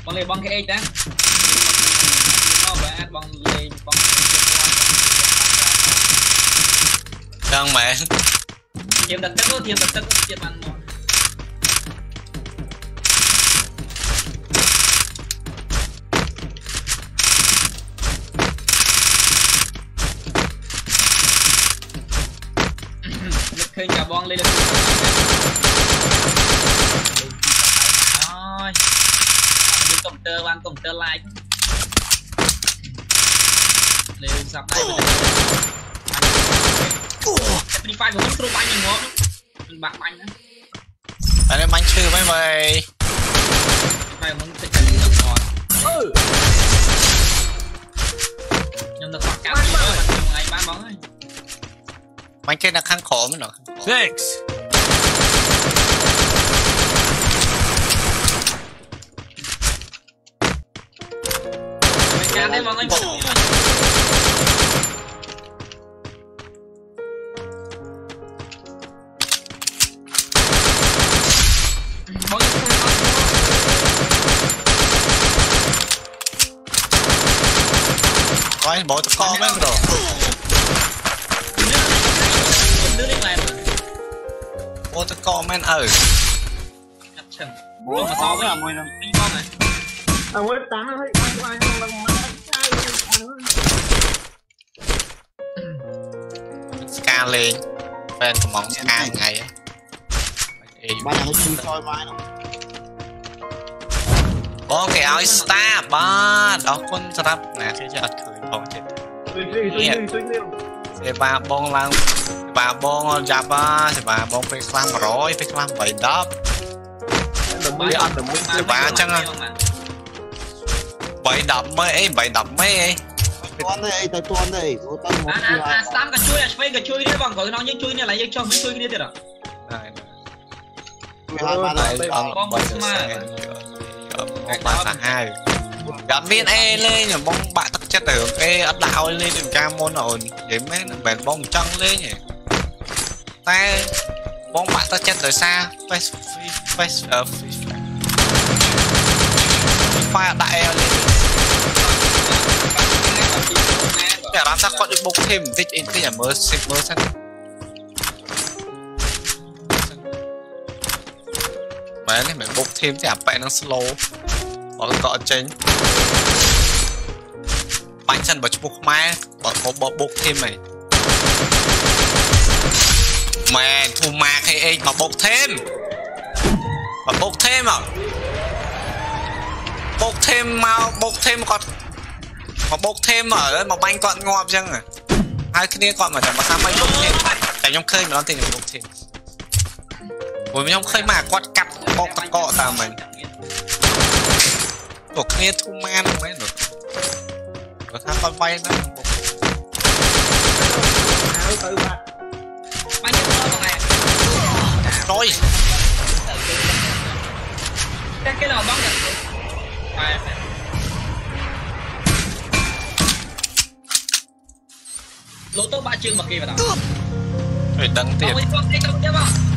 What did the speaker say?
bong lên bong cái đấy nó về bong lên bong đang mẹ thêm đặt tất thêm ăn khơi cả bong lên được rồi công tơ like lên sắp đây đi phai của mình không bánh mình ngon mình bạc bánh nữa anh em bánh chưa mấy mày mày muốn thích cái nước ngọt nhưng nó quảng cáo gì đó mà ngày bán bóng ấy bánh trên là khăn khổ mới nọ thanks mày chán đấy bóng anh coi bộ tao con mấy rồi bộ tao con mấy bố mà so với là mùi ping pong này mới tán nó thấy ai scan lên fan của mỏng scan ngày á bạn nó chui soi mai nó có cái áo star ba đó con sắp nè thế cho cười bóng chết sẽ ba bông lang ba bông giáp á sẽ ba bông phải làm rồi phải làm vậy đó sẽ ba chăng à vậy đập mấy ấy toán đây tay toán đây Sam cái chui đi bằng gọi nó những chui này là những cho mấy chui kia được à ba thằng hai gắn viên e lên nhỉ bông bạn tắc chất ở e ắt đạo lên điểm ca môn ổn vậy mấy bèn bông trăng lên nhỉ ta bông bạn tắc chất ở xa face fire đại e lên để làm sao có được bốc thêm tích in cái nhà mơ sẵn mấy này mày bốc thêm thì bạn nó slow bỏ cọ chênh bánh chân bỏ cho bốc mai bỏ bốc thêm này mẹ thù mạc hay ấy mà bốc thêm à bốc thêm còn mà bốc thêm ở đây mà bánh còn ngọt chăng à hai cái kia còn mà chẳng có sao bánh bốc thêm chẳng trong khơi mà nó tiền được bốc thêm bởi trong khơi mà quạt cắt bốc tắc cọ tao mình tổ kia thu man mấy được rồi sao con vay đó rồi cái lò bóng này lỗ tốc ba chương mà kia vào đó phải đăng tiền